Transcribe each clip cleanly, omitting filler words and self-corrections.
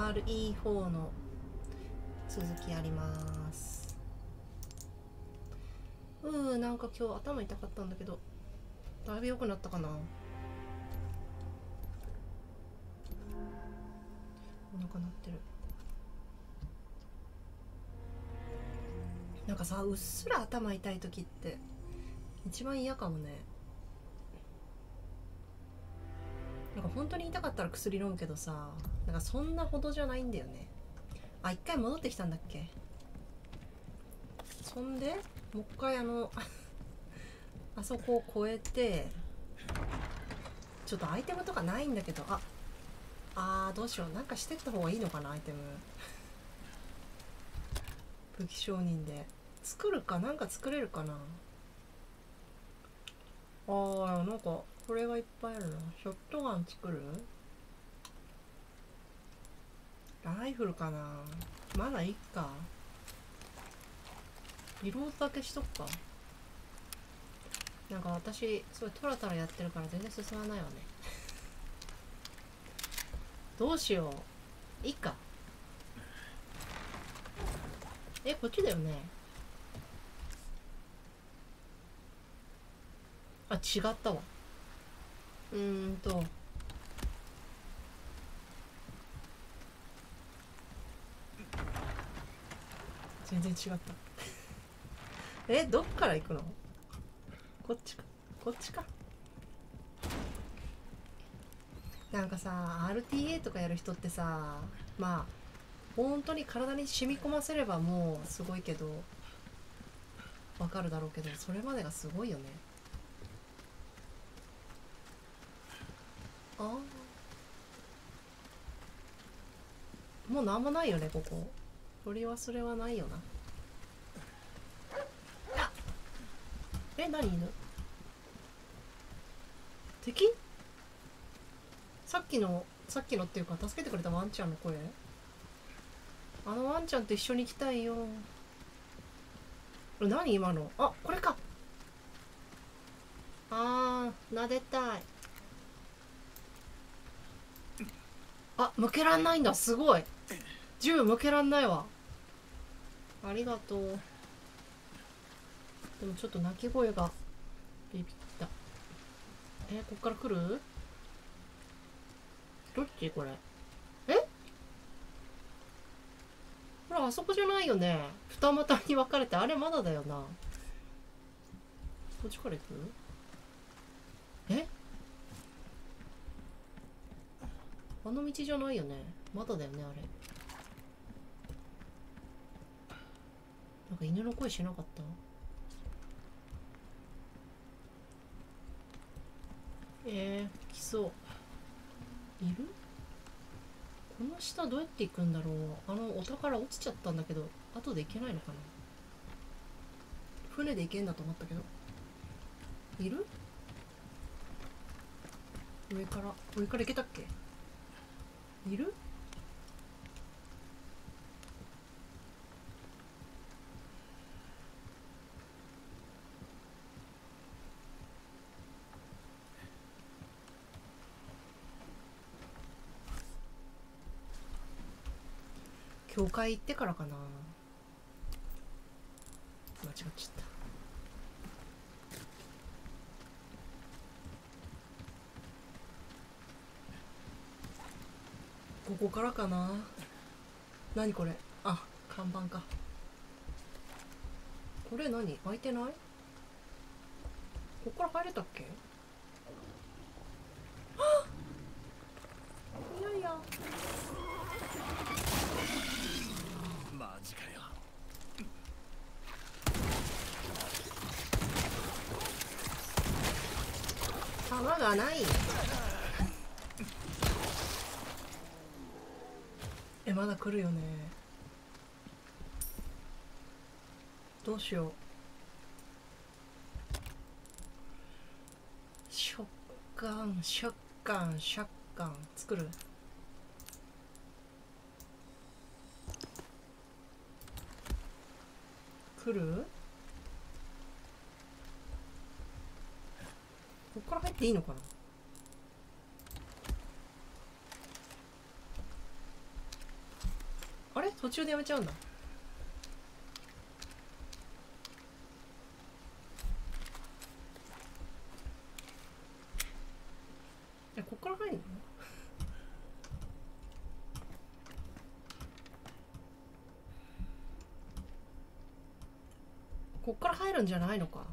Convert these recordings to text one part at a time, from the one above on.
RE4 の続きやります。なんか今日頭痛かったんだけどだいぶ良くなったかな。お腹鳴ってる。なんかさ、うっすら頭痛い時って一番嫌かもね。なんか本当に痛かったら薬飲むけどさ、なんかそんなほどじゃないんだよね。あ、一回戻ってきたんだっけ。そんでもう一回あそこを越えて、ちょっとアイテムとかないんだけど、どうしよう。なんかしてった方がいいのかな、アイテム。武器商人で作るか。なんか作れるかな。なんかこれがいっぱいあるな。ショットガン作る。ライフルかな。まだいいか。リロードだけしとくか。なんか私すごいトラトラやってるから全然進まないわね。どうしよう。いいか。こっちだよね。違ったわ。全然違ったどっから行くの。こっちか。こっちか。なんかさ RTA とかやる人ってさ、まあ本当に体に染み込ませればもうすごいけど、わかるだろうけど、それまでがすごいよね。もうなんもないよね、ここ。取り忘れはないよな。何犬。敵。さっきのっていうか助けてくれたワンちゃんの声。あのワンちゃんと一緒に行きたいよ。何今の。これか。撫でたい。向けらんないんだ。すごい。銃向けらんないわ。ありがとう。でもちょっと鳴き声がビビった。こっから来る。どっちこれ。ほら、あそこじゃないよね。二股に分かれて。あれまだだよな。こっちから行く。あの道じゃないよね。まだだよね、あれ。なんか犬の声しなかった。来そう。いる。この下どうやって行くんだろう。お宝落ちちゃったんだけど、後で行けないのかな。船で行けんだと思ったけど。いる。上から行けたっけ。いる。教会行ってからかな。間違っちゃった。ここからかな。何これ。看板か。これ何。開いてない。こっから入れたっけ。いやいや。 マジかよ。 弾がない。まだ来るよね。どうしよう。ショッガン作る。来る。こっから入っていいのかな。 れ途中でやめちゃうんだ。こっから入るの？こっから入るんじゃないのか。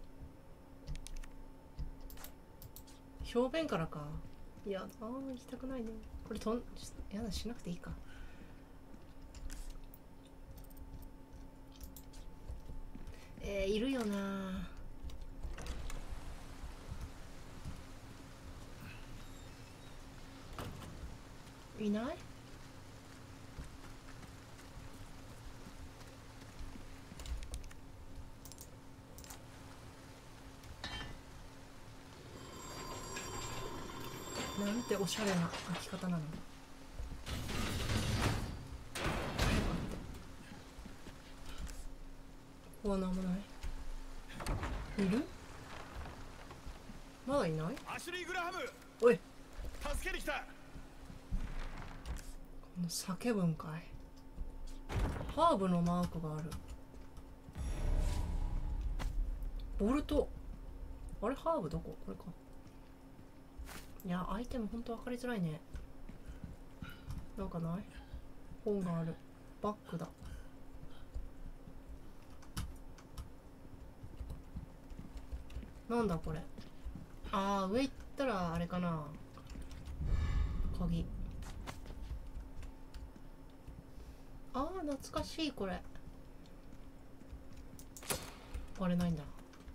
表面からか。いや、行きたくないね。これやだ、しなくていいか。いるよな。いない？なんておしゃれな開き方なの。ここはなんもない。いる？まだいない？ アシュリー・グラハム、 おい、 助けに来た。 この叫ぶんかい。ハーブのマークがある。ボルト。あれ、ハーブどこ？これか。いや、アイテムほんと分かりづらいね。なんかない？本がある。バッグだ。なんだこれ。上行ったらあれかな。鍵。懐かしいこれ。あれないんだ。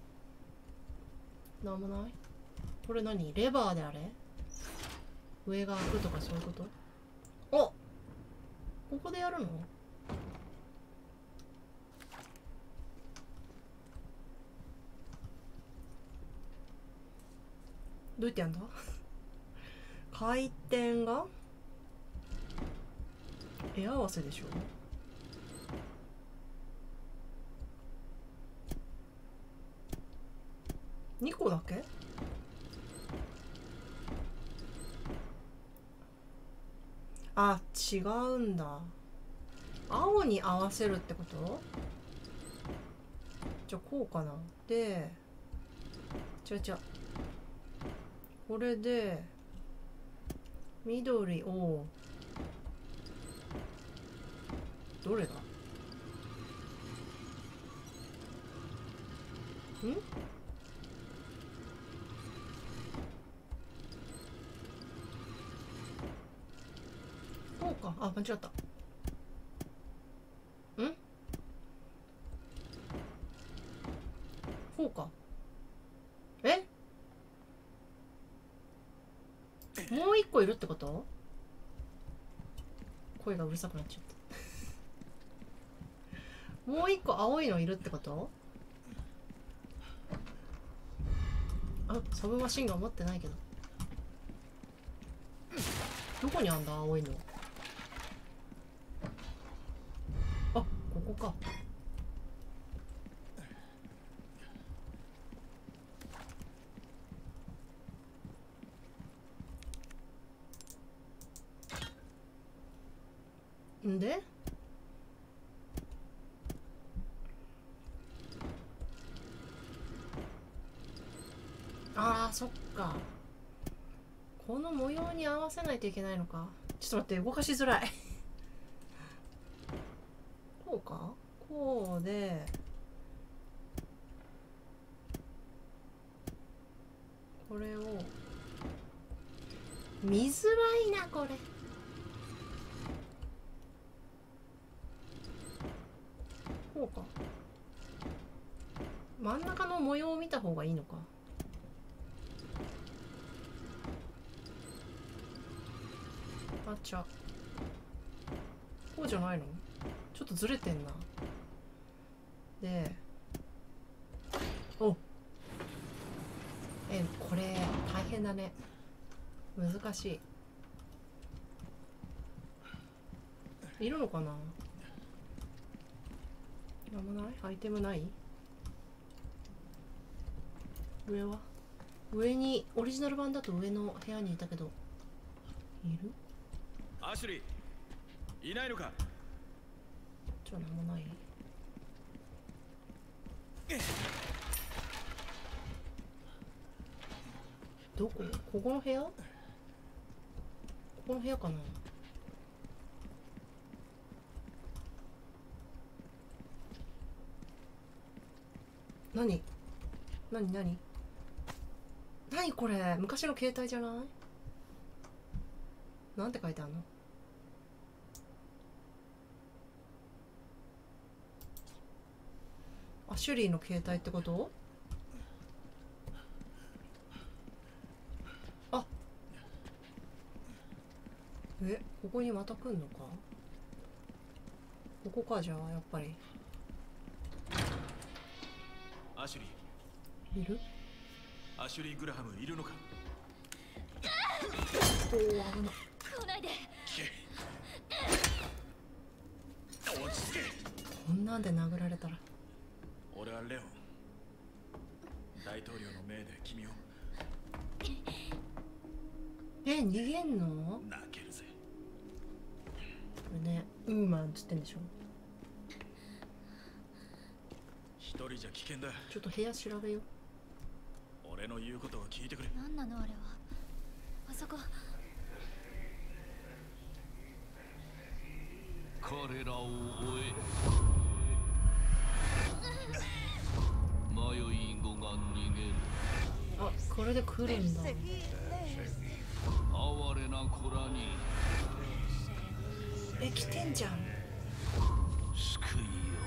なんもない。これ何？レバーであれ？上が開くとかそういうこと？ここでやるの？どうやってやんだ？回転が絵合わせでしょ。2個だけ？違うんだ。青に合わせるってこと？じゃあこうかな。で違うこれで緑をどれだ？こうか。間違った。こうか。もう一個いるってこと？声がうるさくなっちゃったもう一個青いのいるってこと？サブマシンガン持ってないけど。どこにあんだ青いの。ここか。んでそっか。この模様に合わせないといけないのか。ちょっと待って、動かしづらいこうか。こうでこれを見づらいなこれ。こうか。真ん中の模様を見た方がいいのか。こうじゃないの？ちょっとずれてんな。でこれ大変だね。難しい。いるのかな。なんもない。アイテムない。上にオリジナル版だと上の部屋にいたけどいる？ アシュリーいないのか？ ちは何もない。どこ？ここの部屋？ここの部屋かな。何これ？昔の携帯じゃない？なんて書いてあるの？アシュリーの携帯ってこと？あ、ここにまた来んのか？ここか。じゃあやっぱりアシュリいる？ ー、アシュリー・グラハムいるのか？ おお、危ない。 来ないで。 落ち着け。 こんなんで殴られたら。 俺はレオン。大統領の命で君を。 逃げんの？ 泣けるぜ。 これね、ウーマンっつってんでしょ。 一人じゃ危険だ。 ちょっと部屋調べよう。 俺の言うことを聞いてくれ。 何なのあれは。あそこ。 彼らを追え。迷い子が逃げる。 あ、これで来るんだ。 哀れな子らに来てんじゃん。 救いよ。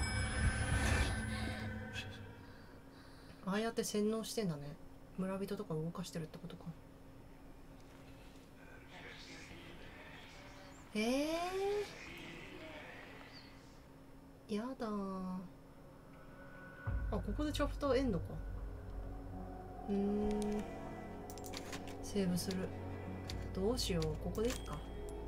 ああやって洗脳してんだね。村人とか動かしてるってことか。やだー。あ、ここでチャプターエンドか。セーブする。どうしよう、ここでいっか。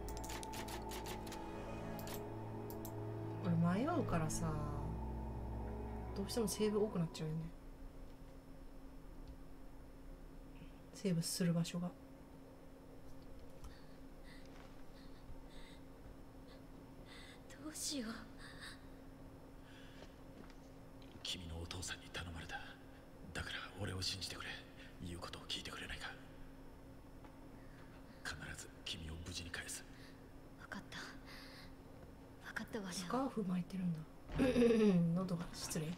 俺迷うからさ、どうしてもセーブ多くなっちゃうよね。セーブする場所が。 どうしよう。 君のお父さんに頼まれた。だから俺を信じてくれ。言うことを聞いてくれないか。必ず君を無事に返す。 分かった。分かったわ。 スカーフ巻いてるんだ。喉が失礼。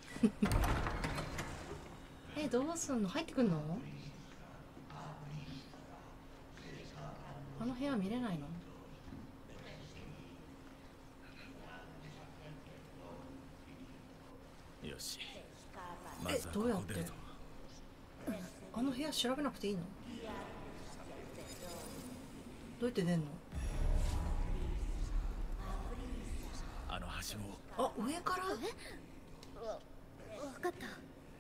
どうすんの？入ってくんの？あの部屋見れないの？ よし。まずはこどうやってこ出るぞ。 あの部屋調べなくていいの？どうやって出んの？ あの橋を。 あ、上から？ 分かった。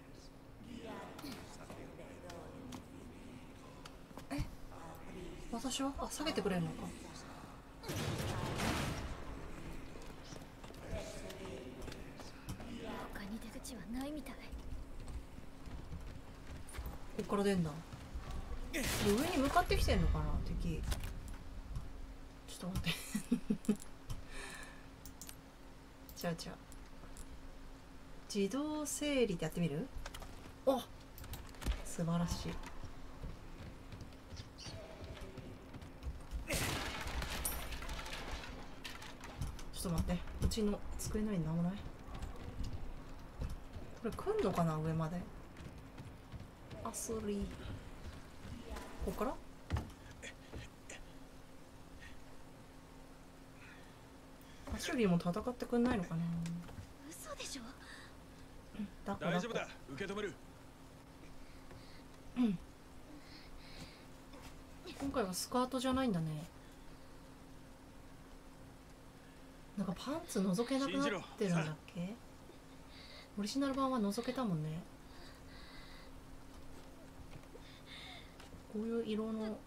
私は？あ、下げてくれるのか。 他に出口はないみたい。 こっから出んだ。上に向かってきてんのかな、敵。ちょっと待って。じゃあ自動整理ってやってみる？お、素晴らしい。ちょっと待って、うちの机の上になんもない？これ来んのかな、上まで。あ、それこっから？アシュリーも戦ってくんないのかな。 嘘でしょ。 大丈夫だ。受け止める。 今回はスカートじゃないんだね。なんかパンツ覗けなくなってるんだっけ？オリジナル版は覗けたもんね。こういう色の、おお、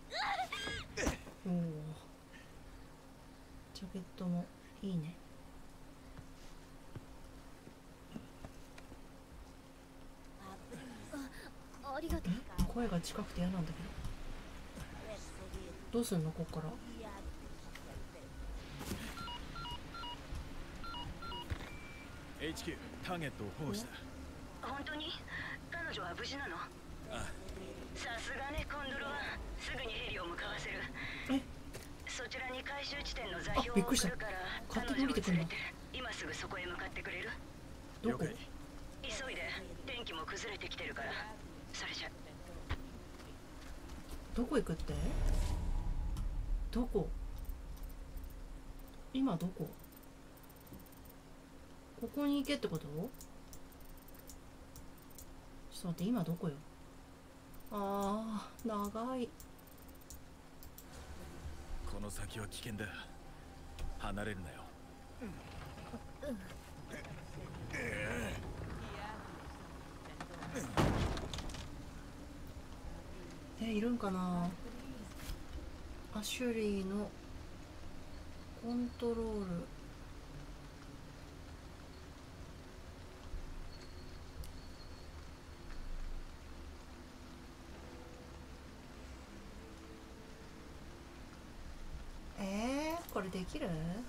ジャケットもいいね。 ありがとう。 声が近くて嫌なんだけど。どうすんのこっから？ HQ ターゲットを保護した。 本当に彼女は無事なの？ あさすがね、コンドルはすぐにヘリを向かわせる。 え、 そちらに回収地点の座あ標をびっくりした送るから勝手彼女をに降りてくんの連れて今すぐそこへ向かってくれる？ どこ？ 了解。 急いで、天気も崩れてきてるから。それじゃ。 どこ行くって？どこ？今どこ？ここに行けってこと？ちょっと待って、今どこよ？あー、長い。 この先は危険だ。離れるなよ。 いるんかな。アシュリーのコントロール。これできる？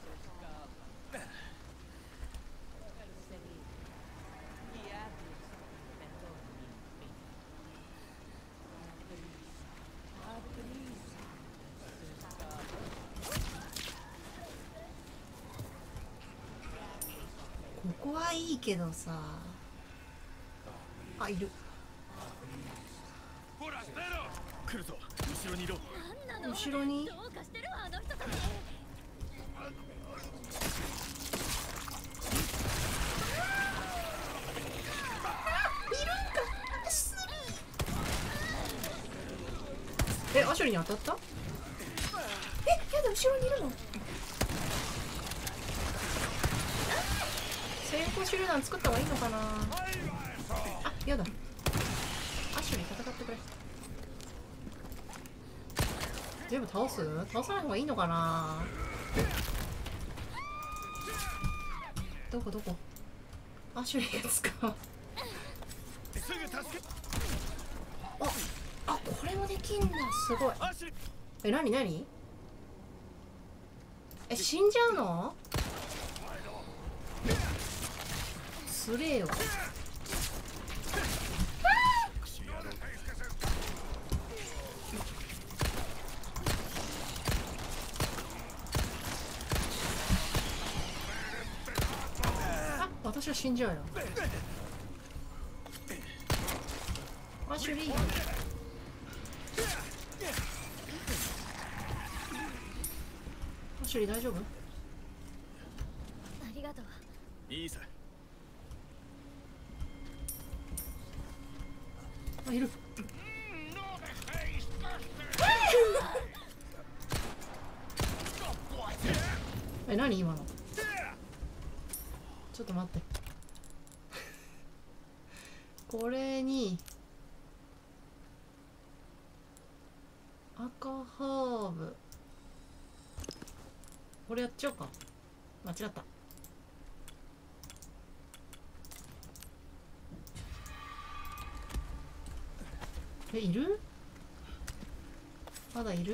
ここはいいけどさ。あ、いる。 来るぞ。後ろにいろ。 後ろに。 どうかしてるわあの人たち。 え、アシュリーに当たった？え、やだ、後ろにいるの？先行手榴弾作った方がいいのかな。あ、やだ、アシュリー戦ってくれ。全部倒す？倒さない方がいいのかな。どこどこ？アシュリーが使う。あ、これもできんだ。すごい。え、なになに？え、死んじゃうの？つれえわ。あ、私は死んじゃうよ。アシュリー。アシュリー大丈夫？ ありがとう。 いいさ。 あ、いる。え、何今の？ちょっと待って。これに赤ハーブ、これやっちゃおうか。間違った。え、いる？まだいる？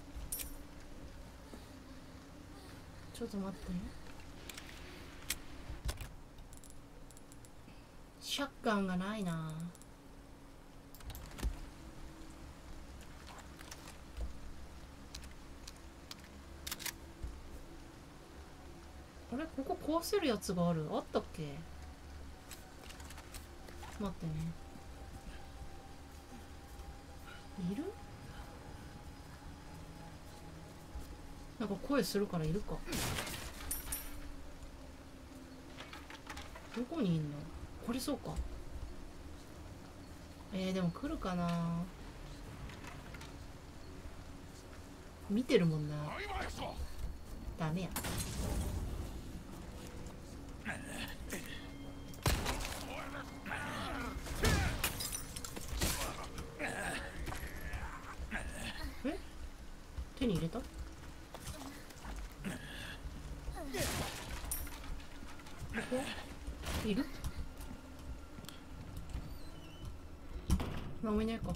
ちょっと待って。シャッガンがないな。あれ、ここ壊せるやつがある？あったっけ？待ってね。いる？なんか声するからいるか。どこにいんの？これそうか。でも来るかな。見てるもんな。ダメや。え？手に入れた？いる？何もいないか。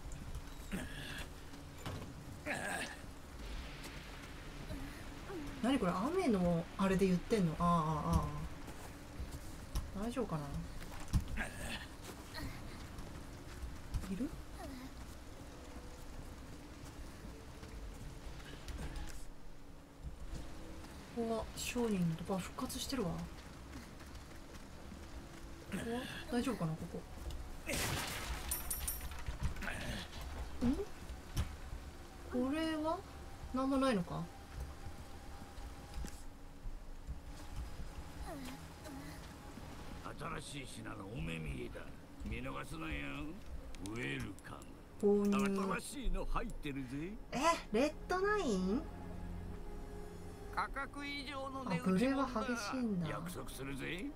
何何これ、雨のあれで言ってんの？ああ、大丈夫かな。いる？ここは商人のとこ復活してるわ。ここは大丈夫かな、ここ。これはなんもないのか。 新しい品のお目見えだ。見逃すなよ。ウェルカ購ム。 入。 新しいの入ってるぜ。 レッドナイン？ 価格以上のあ、 値ブレは打ちもんだ。 激しいんだ。 約束するぜ。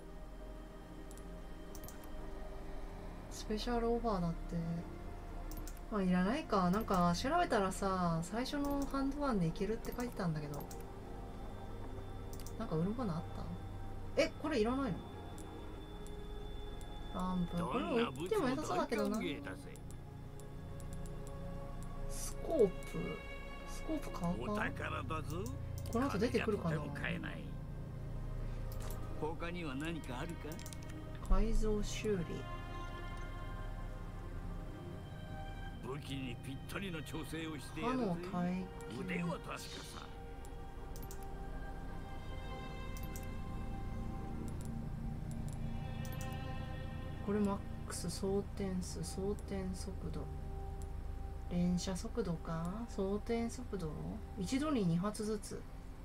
スペシャルオファーだって。まあいらないか。なんか調べたらさ、最初のハンドワンでいけるって書いてたんだけど、なんか売るものあった？これいらないの？ランプ、これも売っても良さそうだけどな。スコープ買うおか。 宝だぞ。 この後出てくるかな。 金じゃとても買えない。他には何かあるか？ 改造修理。 武器にぴったりの調整をしてや刃るぜ。 の耐腕は確かさ。 これマックス装填数、装填速度、連射速度か、装填速度、一度に2発ずつ。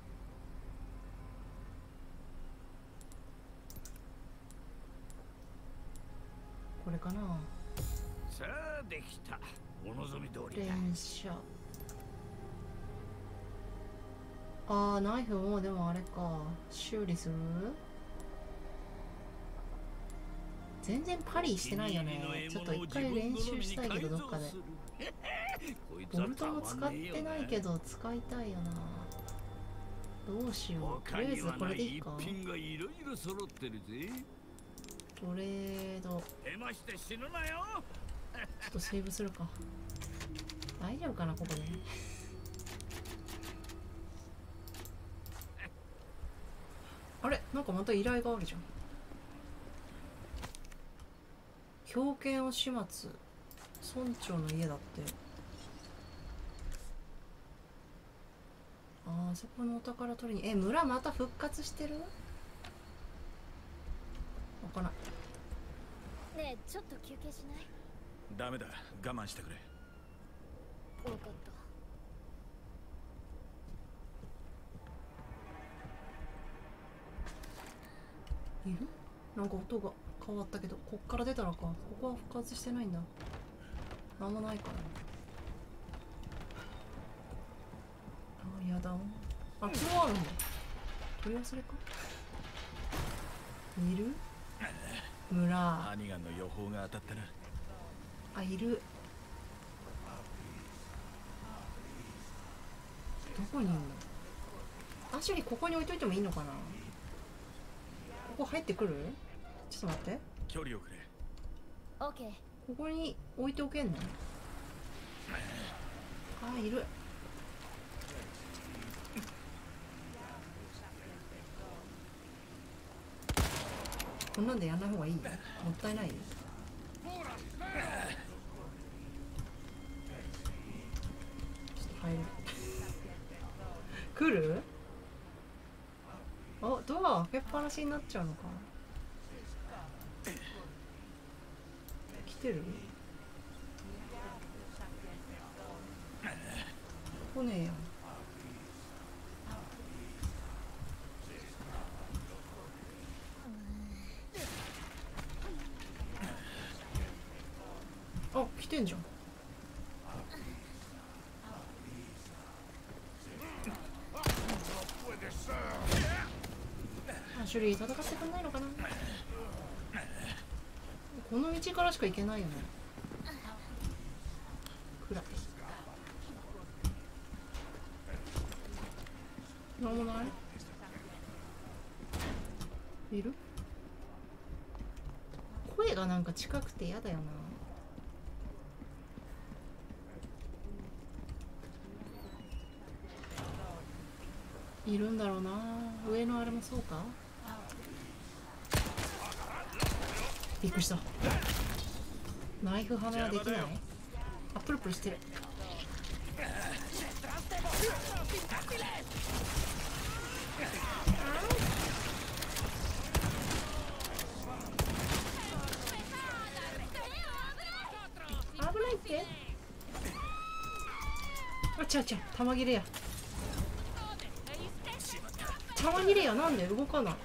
これかな。 さあできた。お望み通りだ。 連射。ナイフもでもあれか、修理する？全然パリしてないよね。ちょっと一回練習したいけど、どっかで。ボルトも使ってないけど使いたいよな。どうしよう。とりあえずこれでいいか。 一品がいろいろ揃ってるぜ。 トレード。 手まして死ぬなよ。 ちょっとセーブするか。大丈夫かな、ここで。あれ、なんかまた依頼があるじゃん。狂犬を始末。村長の家だって。あそこのお宝取りに。村また復活してる？わからん。 ねえ、ちょっと休憩しない？ ダメだ、我慢してくれ。 分かった。 いる？なんか音が変わったけど、こっから出たらか。ここは復活してないんだ。なんもないから。やだ。これはあるんだ。取り忘れか？いる？村。 ハニガンの予報が当たったな。 いる。どこにいるの？アシュリーここに置いといてもいいのかな？ここ入ってくる？ちょっと待って。 距離をくれ。 オッケー。 ここに置いておけんの？いる。こんなんでやんない方がいい？もったいない？ちょっと入る。来る？ドア開けっぱなしになっちゃうのか。来てる？来ねえやん。来てんじゃん。シュリー戦ってくんないのかな。この道からしか行けないよね。暗い。なんもない？いる？声がなんか近くて嫌だよな。 いるんだろうな。上のあれもそうか。びっくりした。ナイフはめはできない。あ、プルプルしてる。危ないって。あ、ちゃうちゃう、玉切れや。玉切れや。なんで動かない。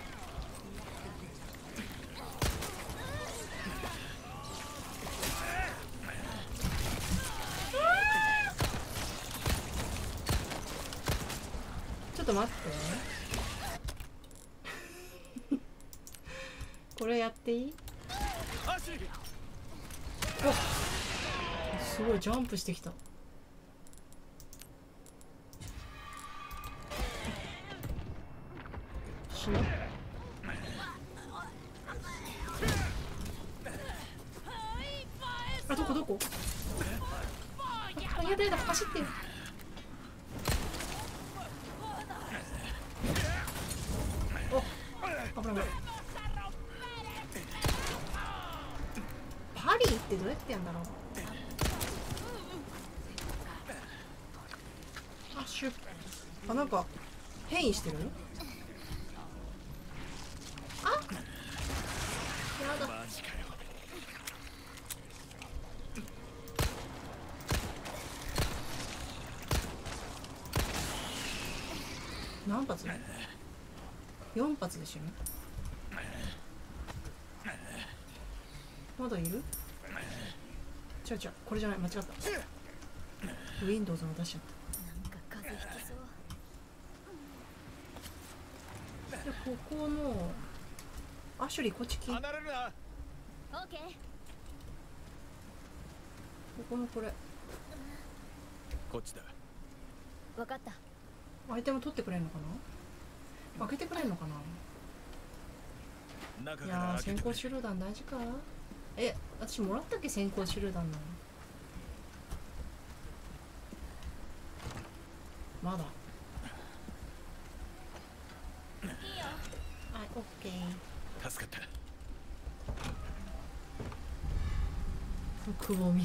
ちょっと待ってこれやっていい？お、すごいジャンプしてきた。死ぬ。あ、どこどこ。あ、やだやだ、走ってよ。お、危ない。パリーってどうやってやんだろう。あ、シュッ。あ、なんか変異してる。あ、やだ。 マジかよ。 何発？4発でしょ。まだいる？違う違う、これじゃない、間違った。Windows の出しちゃった。 なんか風邪ひきそう。 で、ここのアシュリーこっち来。こ離れるな。 オーケー。 このこれこっちだ。 わかった。 アイテム取ってくれんのかな。開けてくれんのかな。 中いやー、 から開けてくれ。 先行手榴弾大事か。え、私もらったっけ、先行手榴弾の。まだ。はい、オッケー。 助かった。 くぼみ。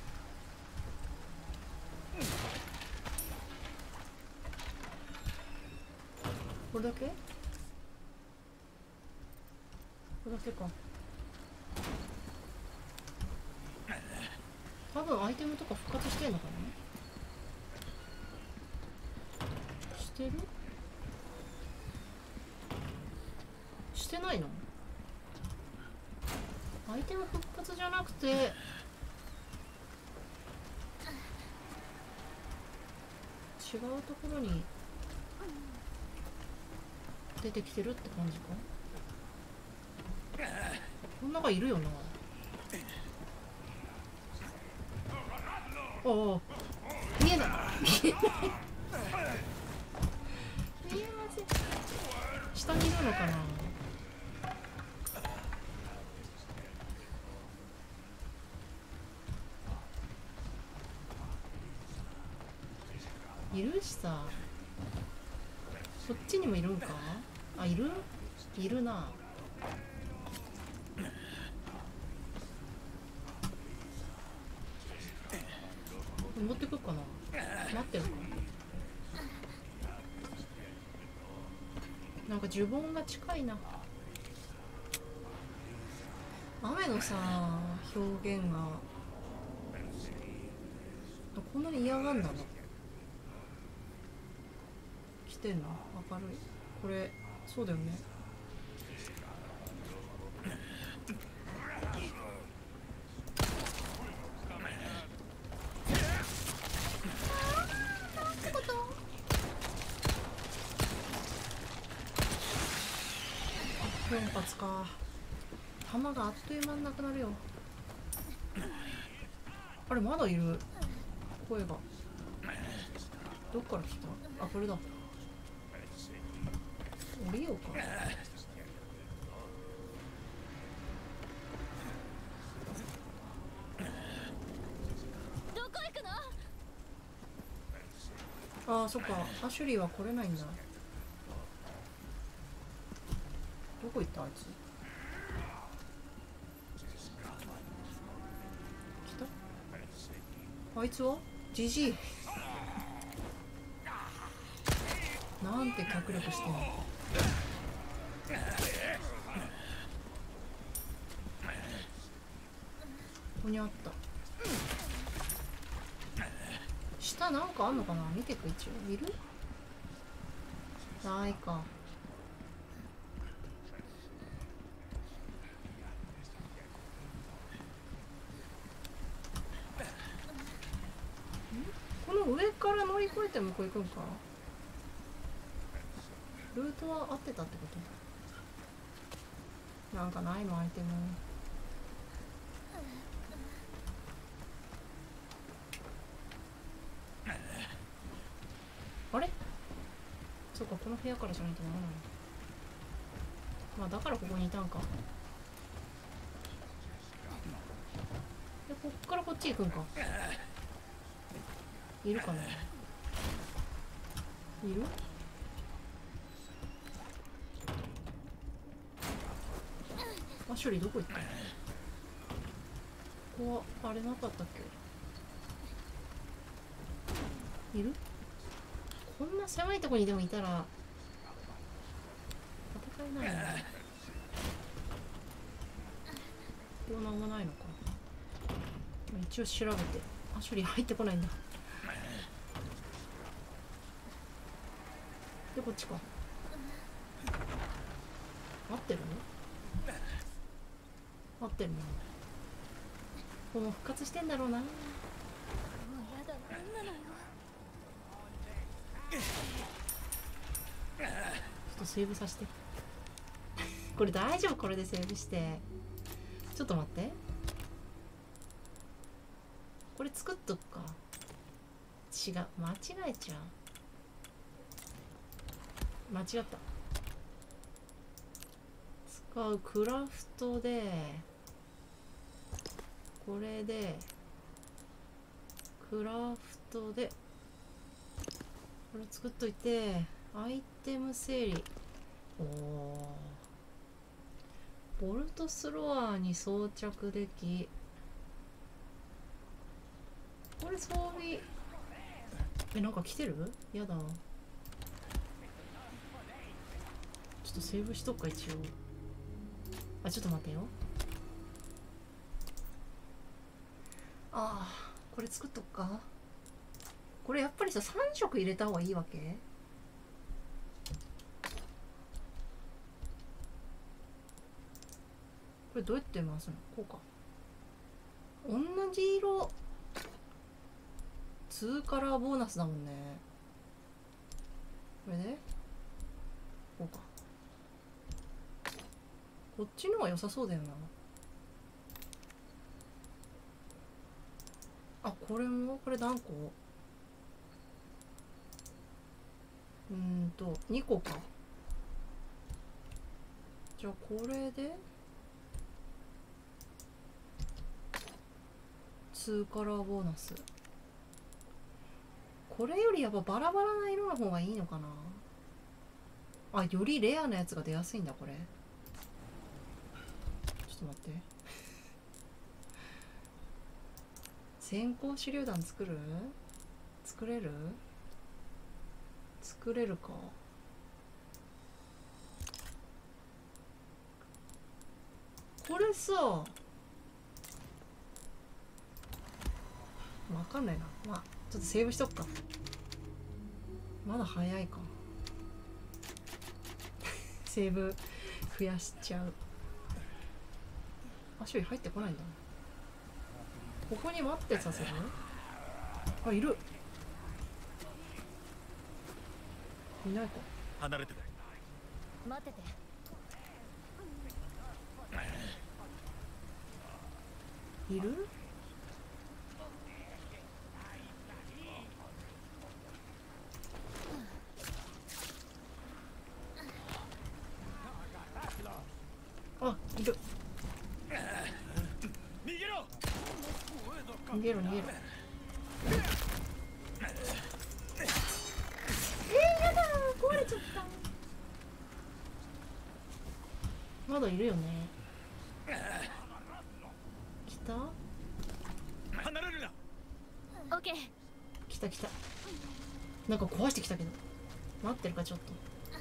これだけ？これだけか。多分アイテムとか復活してんのかな。してる？してないの？アイテム復活じゃなくて違うところに出てきてるって感じか。こん中いるよな。おお、見えない見えない見えません。下にいるのかな。いるしさ、そっちにもいるんか。あ、いる？いるな。持ってくっかな。待ってるか。なんか呪文が近いな。雨のさ表現がこんなに嫌がんだな。来てんの明るい。これそうだよね。4発か。弾があっという間になくなるよ。あれまだいる。声がどっから来た。あ、これだ。降りようか。 どこ行くの？ あー、そっか。アシュリーは来れないんだ。 こ行ったあいつ。来た。あいつはジジイ。なんて脚力してんの。ここにあった。下なんかあんのかな、見てく。一応いる。ないか。この上から乗り越えて向こう行くんか。ルートは合ってたってこと。なんかないのアイテム。あれ、そうか、この部屋からじゃないとならない。まあだからここにいたんか。でこっからこっち行くんか。いるかな。いる。アシュリーどこ行った。ここはあれなかったっけ。いる。こんな狭いとこにでもいたら戦えないよね。こうなんもないのか。一応調べて。アシュリー入ってこないんだ。でこっちか。合ってるの。合ってるの。もう復活してんだろうな。もうやだ、なんなのよ。 ちょっとセーブさせて。これ大丈夫。これでセーブして。ちょっと待って、これ作っとくか。違う、間違えちゃう。間違った。使うクラフトでこれでクラフトでこれ作っといて、アイテム整理。おお、ボルトスロアに装着でき、これ装備。なんか来てる。やだ。ちょっとセーブしとくか一応。あ、ちょっと待ってよ。ああ、これ作っとくか。これやっぱりさ、3色入れた方がいいわけ。これどうやって回すの。こうか。同じ色2カラーボーナスだもんね。これでこうか。こっちの方が良さそうだよな。あ、これも、これ何個。2個か。じゃあこれで2カラーボーナス。これよりやっぱバラバラな色の方がいいのかな。あ、よりレアなやつが出やすいんだこれ。ちょっと待って。先行手榴弾作る？作れる？作れるか。これさ、わかんないな。まあちょっとセーブしとくか。まだ早いか。セーブ増やしちゃう。足入ってこないんだ。ここに待ってさせる。あ、いる。いないか。 離れてくれ。 待ってて。 いる。あ、いる。 逃げろ。 逃げろ逃げろ。やだー、壊れちゃった。 まだいるよね。来た離れるな。 オッケー。 来た来た。なんか壊してきたけど待ってるかちょっと。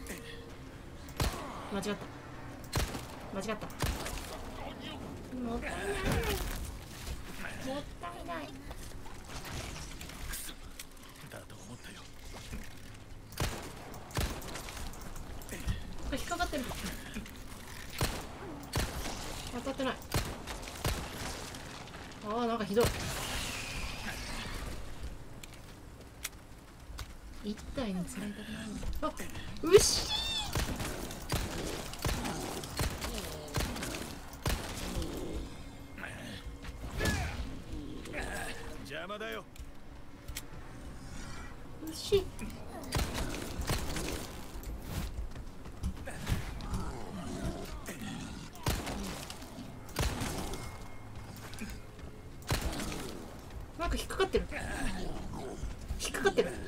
間違った間違った。もったいないもったいない。 だと思ったよ。 引っかかってる。当たってない。ああ、なんかひどい。一体に釣られたくないんだ。あ、牛。 邪魔だよ。 牛。なんか引っかかってる。引っかかってる。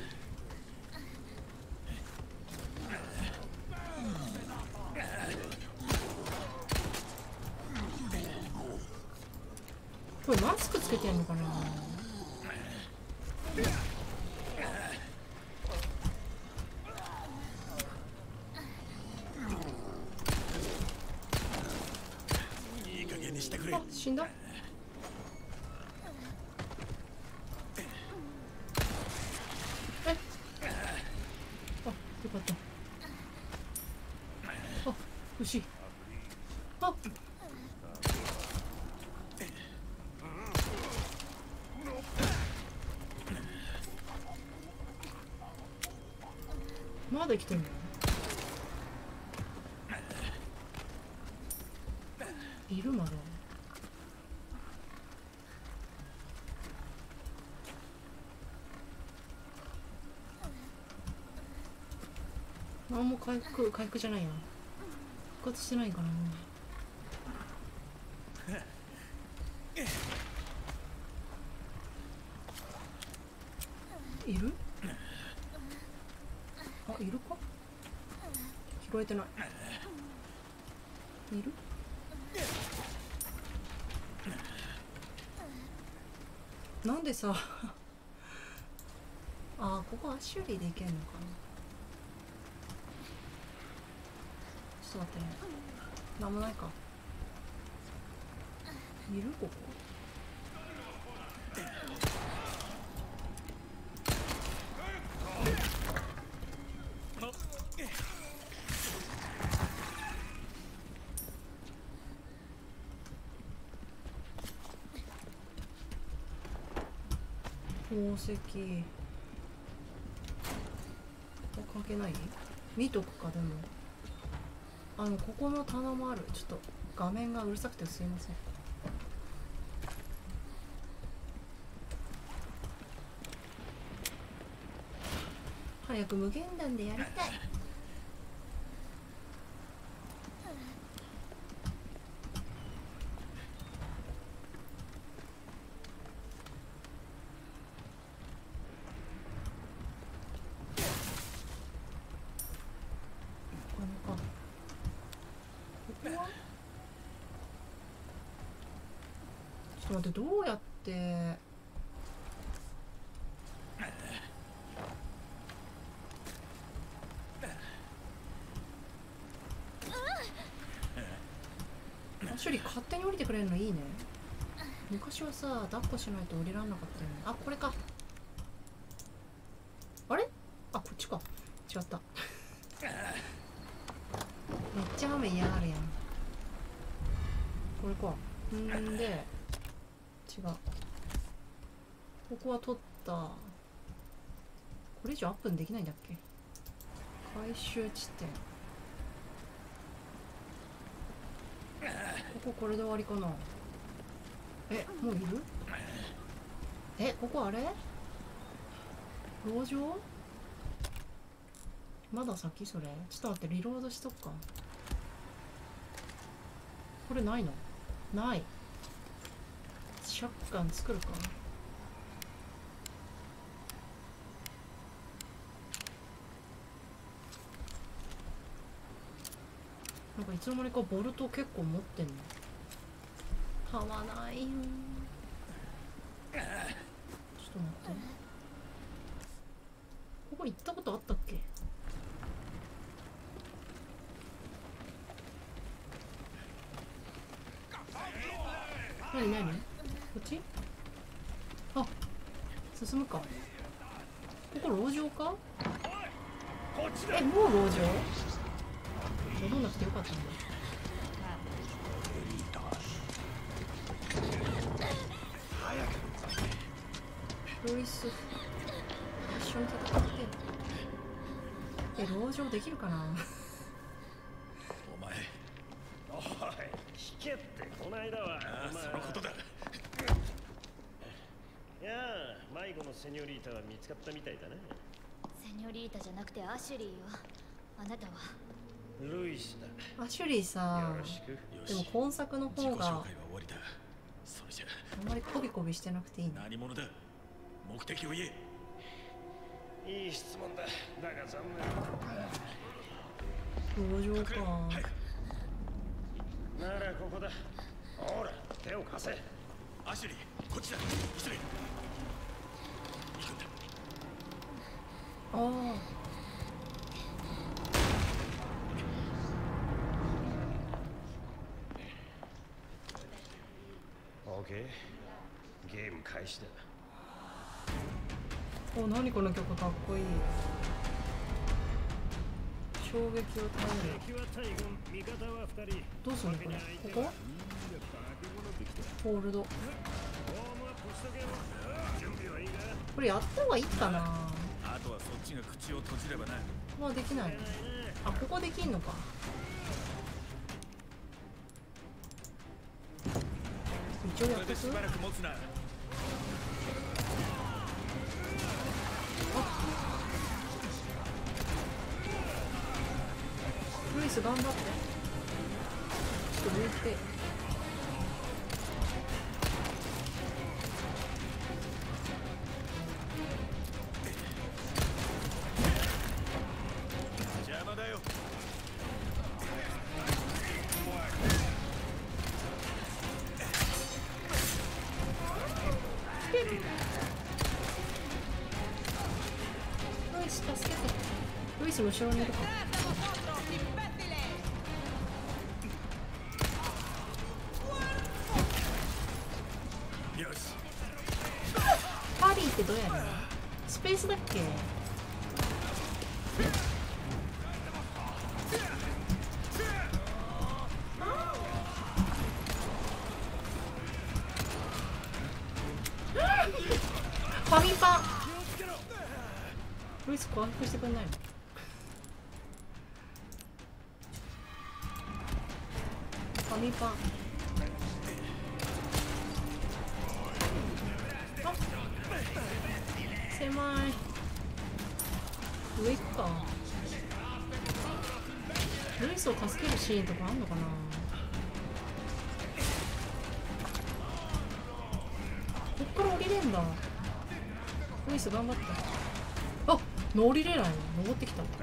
これマスクつけてんのかな。 いい加減にしてくれ。 あ、死んだ。え、あ、よかった。あ、牛。あ、まだ生きてんの。いるまだ。何も回復じゃないな。復活してないかな。いる？あ、いるか？拾えてない。いる？なんでさあ、ここアシュリーでいけんのかな。ちょっと待ってね。なんもないか。いるここ。宝石関係ない？見とくか。でもここの棚もある。ちょっと画面がうるさくてすいません。早く無限弾でやりたい。ちょっと待って、どうやってアシュリー勝手に降りてくれるのいいね。昔はさ、抱っこしないと降りらんなかったよね。あ、これか。あれ？あ、こっちか。違った。めっちゃ雨嫌がるやん。これか。んで、違う。ここは取った。これ以上アップにできないんだっけ？回収地点。これで終わりかな。え、もういる？え、ここあれ？籠城？まだ先それ。ちょっと待って、リロードしとくか。これないの？ない。シャッガン作るか。 なんかいつの間にかボルト結構持ってんの。買わないよ。ちょっと待って、ここ行ったことあったっけ。何何、こっち。あ、進むか。ここ籠城か。え、もう籠城戻んなくてよかったんだ。ロイス一緒に戦って。え、籠城できるかな。 お前、 おい、聞けって。この間はそのことだ。 いやあ、迷子のセニョリータは見つかったみたいだね。 セニョリータじゃなくてアシュリーよ。あなたはルイスだ。 アシュリーさ、 よろしく。 よでもし、 今作の自己紹介は方が終わりだ。それじゃあんまりコビコビしてなくていいね。 何者だ。目的を言え。 いい質問だ。だが残籠城か。 早く。 念。ならここだ。ほら、手を貸せ。 アシュリー、こっちだ。急げ。行くんだ。 ああ、 オーケー。ゲーム開始だ。 お、何この曲かっこいい。衝撃を耐える。 敵は大軍、味方は2人。 どうするのこれ。ここホールド。 ウォームアップしとけよ。準備はいいか。 これやった方がいいかな。 あとはそっちが口を閉じればな。 まあできないの。あ、ここできんのか。一応やっとく。 これでしばらく持つな。 ルイス頑張って。ちょっと抜いて。 邪魔だよ。 ルイス助けて。ルイスの後ろにいるか。 よし。 パリーってどうやるの。スペースだっけ。ファミパン。ルイス降伏してくんないの。ファミパン。あ、狭い。上行くか。ルイスを助けるシーンとかあんのかな。こっから降りれんだ。ルイス頑張って。あ、降りれないの。登ってきた。階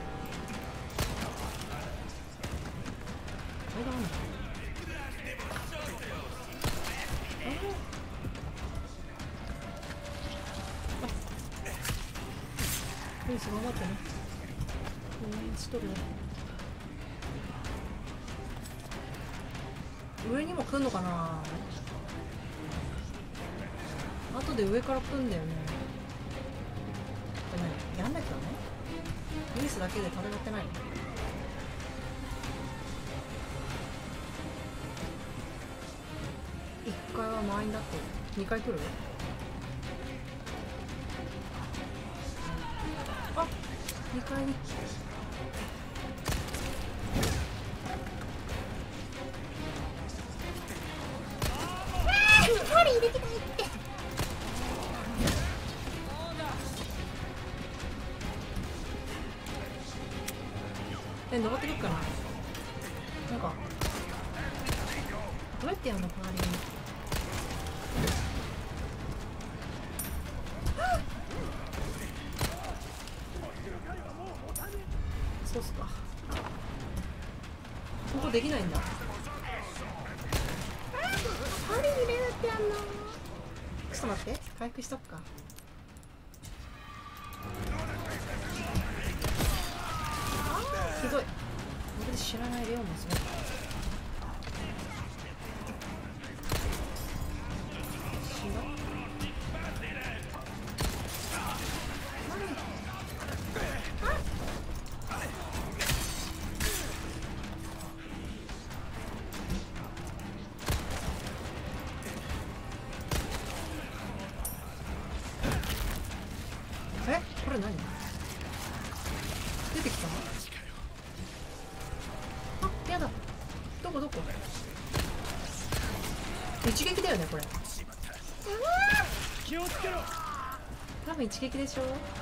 段あんの。ルイス頑張ってね。応援しとるね。上にも来んのかな。後で上から来んだよね。これやんなきゃね。ルイスだけで戦ってないの。1階は満員だって。2階来る。あ、2階に。パリ入れてないって。登ってくっかな。なんかどうやってやんの。隣にそうっすか。 できないんだ。針に入れるってやんの。ちょっと待って、回復しとくか。ひどい。俺で知らない量もすごい。え、これ何？出てきた？あ、やだ。どこどこ？一撃だよねこれ。 気をつけろ。 多分一撃でしょ。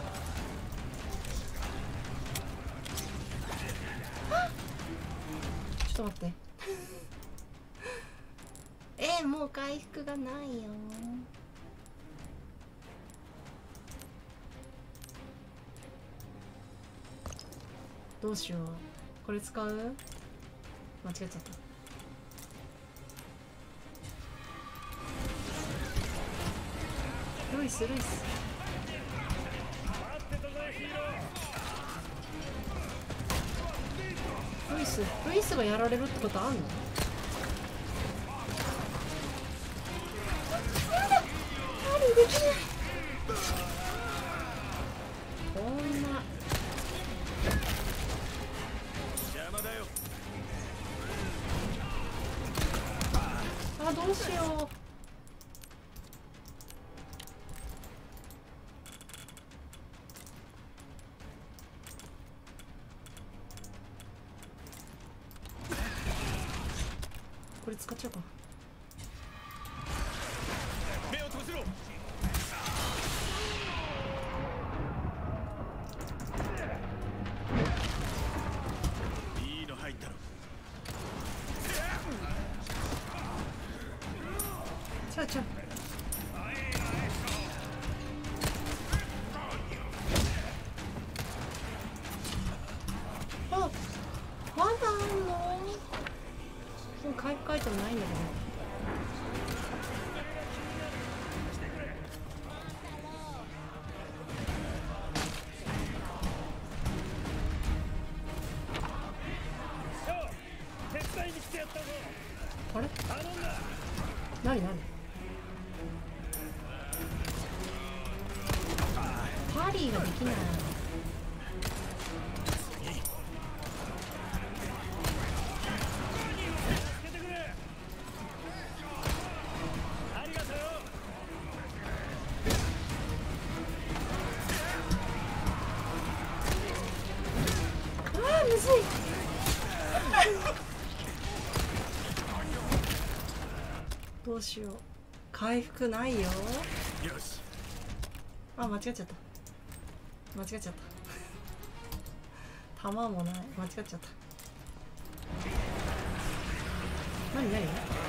ちょっと待って。もう回復がないよ。どうしよう。これ使う？間違えちゃった。ルイス。ルイスがやられるってことあんの？できない。こんな邪魔だよ。 あ、どうしよう。これ使っちゃうか。 目を閉じろ。いいの入ったろ。 ちゃうちゃう。あ、まだあんの？もう回復アイテムないんだけど。あれ？何？パリーができない。むずい。どうしよう。回復ないよ。 よし。 あ、間違っちゃった。弾もない。間違っちゃった。何？え、や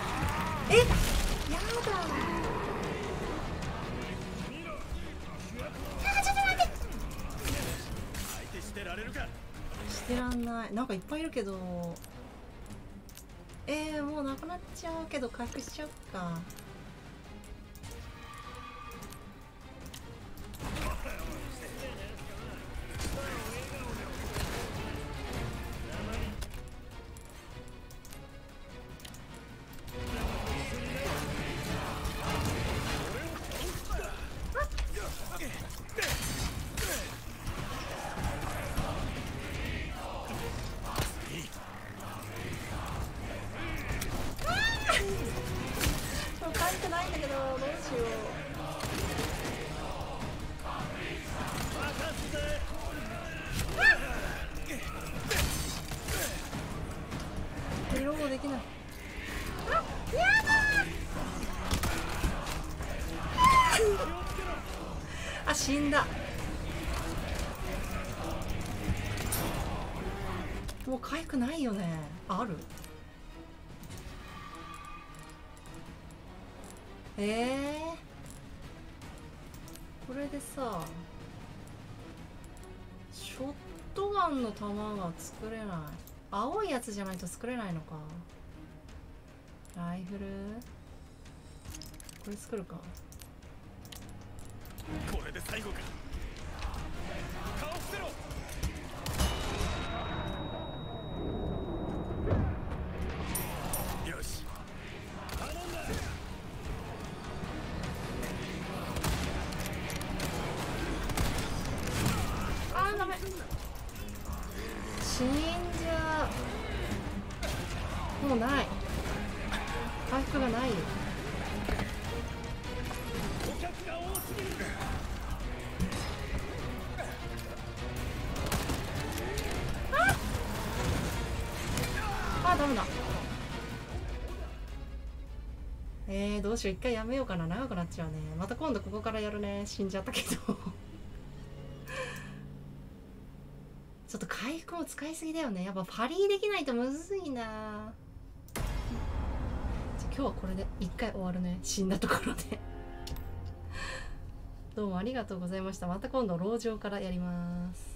だ。 相手してられるか。 してらんない。なんかいっぱいいるけど、もうなくなっちゃうけど回復しちゃうか。回復ないんだけど、どうしよう。色もできない。あ、やだー。あ、死んだ。もう回復ないよね。ある？これでさ、ショットガンの弾が作れない。 青いやつじゃないと作れないのか。ライフルこれ作るか。 これで最後か。顔伏せろ。よし頼んだ。 あーダメ、死んじゃう。もうない、回復がないよ。 お客が多すぎる。 あーダメだ。どうしよう、一回やめようかな。長くなっちゃうね。また今度ここからやるね。死んじゃったけどちょっと回復を使いすぎだよね。やっぱパリーできないとむずいな。じゃあ今日はこれで一回終わるね。死んだところでどうもありがとうございました。また今度籠城からやります。